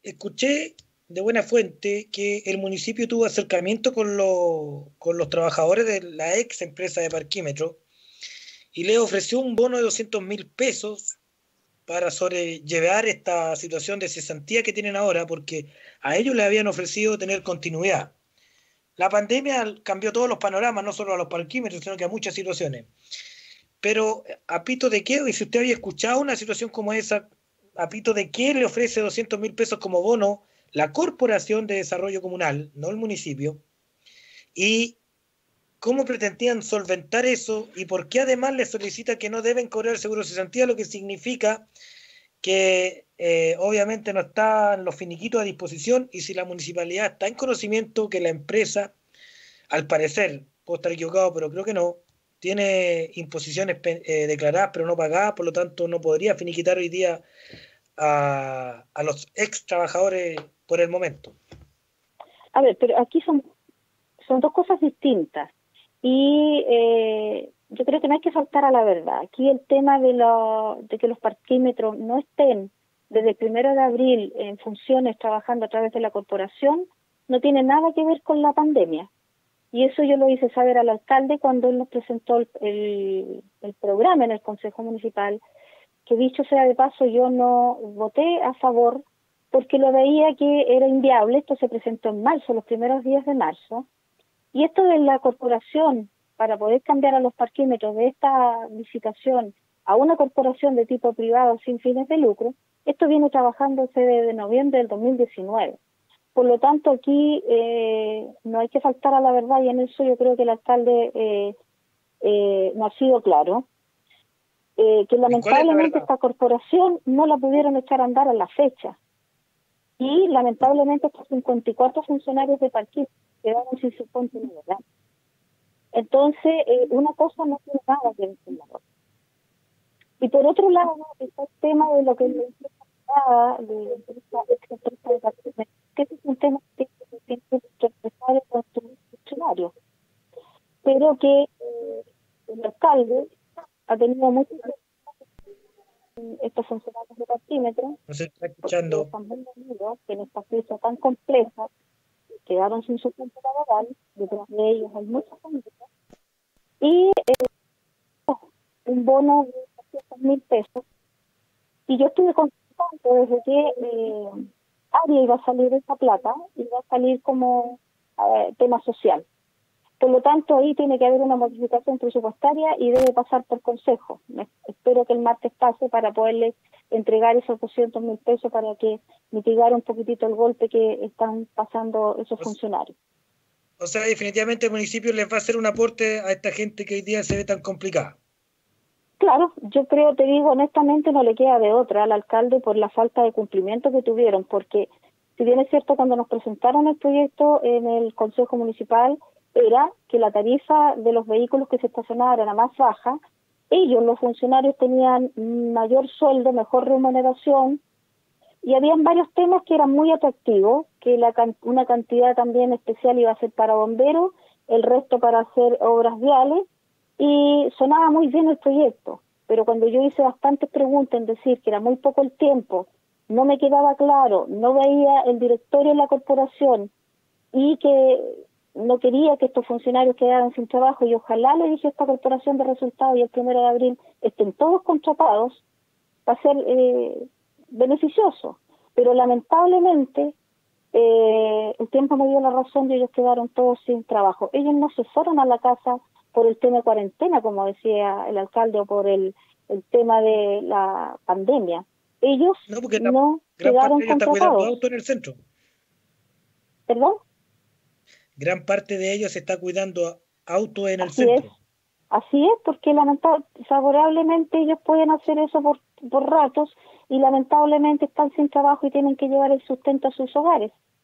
escuché de buena fuente que el municipio tuvo acercamiento con los trabajadores de la ex empresa de Parquímetro y le ofreció un bono de 200.000 pesos para sobrellevar esta situación de cesantía que tienen ahora, porque a ellos les habían ofrecido tener continuidad. La pandemia cambió todos los panoramas, no solo a los parquímetros, sino que a muchas situaciones. Pero, ¿a pito de qué? Y si usted había escuchado una situación como esa, ¿a pito de qué le ofrece 200.000 pesos como bono la Corporación de Desarrollo Comunal, no el municipio? ¿Y cómo pretendían solventar eso? ¿Y por qué además les solicita que no deben cobrar el seguro de cesantía? Lo que significa que obviamente no están los finiquitos a disposición, y si la municipalidad está en conocimiento que la empresa, al parecer, puedo estar equivocado, pero creo que no, tiene imposiciones declaradas pero no pagadas, por lo tanto no podría finiquitar hoy día a los ex trabajadores por el momento. A ver, pero aquí son dos cosas distintas. Y yo creo que no hay que faltar a la verdad. Aquí el tema de que los parquímetros no estén desde el 1 de abril en funciones trabajando a través de la corporación no tiene nada que ver con la pandemia. Y eso yo lo hice saber al alcalde cuando él nos presentó el programa en el Consejo Municipal, que dicho sea de paso, yo no voté a favor porque lo veía que era inviable. Esto se presentó en marzo, los primeros días de marzo, y esto de la corporación, para poder cambiar a los parquímetros de esta licitación a una corporación de tipo privado sin fines de lucro, esto viene trabajándose desde noviembre del 2019. Por lo tanto, aquí no hay que faltar a la verdad, y en eso yo creo que el alcalde no ha sido claro. Que ¿Y cuál es la lamentablemente verdad? esta corporación no la pudieron echar a andar a la fecha. Y lamentablemente estos 54 funcionarios de parquímetro quedaron sin su continuidad. Entonces, una cosa no tiene nada que ver con la otra. Y por otro lado, está el tema de lo que le dije de esta experta de parquímetro, que este es un tema que tiene que empezar con sus funcionarios, pero que el alcalde ha tenido muchos estos funcionarios de parquímetro, No se está porque escuchando. están muy unidos, que en esta crisis tan compleja quedaron sin su cuenta laboral. Detrás de ellos hay muchas familias, y un bono de 200.000 pesos. Y yo estuve contando desde que Aria iba a salir esa plata, iba a salir como tema social. Por lo tanto, ahí tiene que haber una modificación presupuestaria y debe pasar por consejo. Espero que el martes pase para poderles entregar esos 200.000 pesos para que mitigar un poquitito el golpe que están pasando esos O, funcionarios. o sea, definitivamente el municipio les va a hacer un aporte a esta gente que hoy día se ve tan complicada. Claro, yo creo, te digo honestamente, no le queda de otra al alcalde por la falta de cumplimiento que tuvieron, porque si bien es cierto, cuando nos presentaron el proyecto en el Consejo Municipal, era que la tarifa de los vehículos que se estacionaban era más baja. Ellos, los funcionarios, tenían mayor sueldo, mejor remuneración, y habían varios temas que eran muy atractivos, que una cantidad también especial iba a ser para bomberos, el resto para hacer obras viales, y sonaba muy bien el proyecto. Pero cuando yo hice bastantes preguntas en decir que era muy poco el tiempo, no me quedaba claro, no veía el directorio de la corporación, y que no quería que estos funcionarios quedaran sin trabajo, y ojalá, le dije a esta corporación de resultados, y el 1 de abril estén todos contratados, va a ser beneficioso. Pero lamentablemente el tiempo me dio la razón, y ellos quedaron todos sin trabajo. Ellos no se fueron a la casa por el tema de cuarentena, como decía el alcalde, o por el tema de la pandemia. Ellos No, porque no gran parte quedaron de ellos está cuidando contratados. auto en el centro. ¿Perdón? Gran parte de ellos está cuidando auto en el Así es. centro. Así es, porque favorablemente ellos pueden hacer eso por ratos, y lamentablemente están sin trabajo y tienen que llevar el sustento a sus hogares.